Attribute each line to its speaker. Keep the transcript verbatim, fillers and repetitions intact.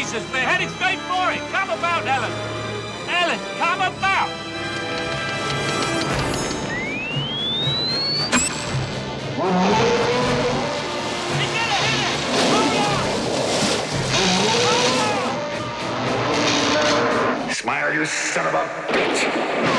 Speaker 1: Jesus, they're heading straight for it! Come about, Ellen! Ellen, come about! He's gonna hit it! Hold on! Hold on!
Speaker 2: Smile, you son of a bitch!